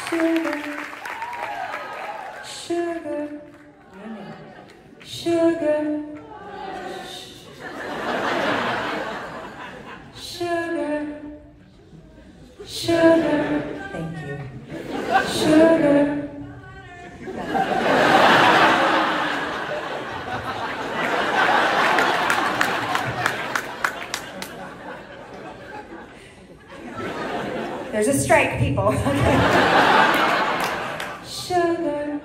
There's a strike, people. Sugar.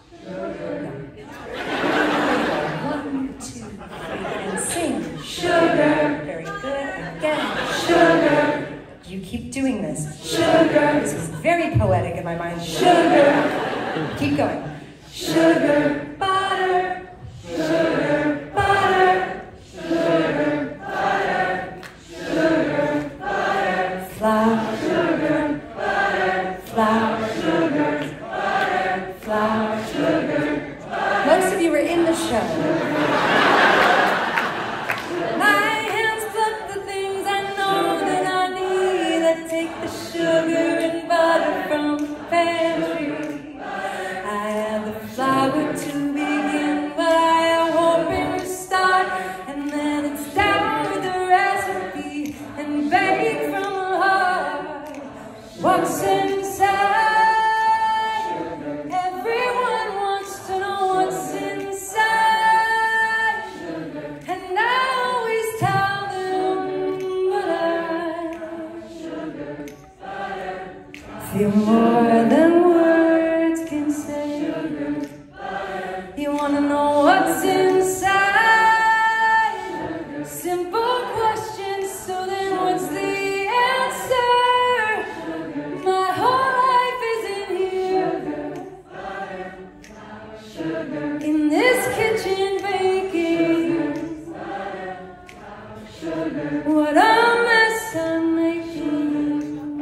One, two, three, and sing. Sugar. Very good. Again. Sugar. You keep doing this. Sugar. This is very poetic in my mind. Sugar. Keep going. Sugar. Butter. Sugar. Butter. Sugar. Butter. Sugar. Butter. Flour. Flour, sugar, butter, flour, sugar, butter. Most of you were in the show. My hands pluck the things I know that I need. I take the sugar and butter from the pantry. I add the flour to begin, but I hoping to start, and then it's down with the recipe and bake from the heart. What's inside? Everyone wants to know what's inside, and I always tell them, but I feel more than words can say. You want to know what's inside? Simple questions, so then what's the answer? My whole life is in here, in this kitchen baking. What a mess I'm making.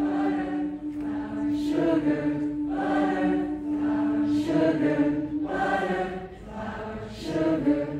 Sugar, butter, sugar, butter, sugar.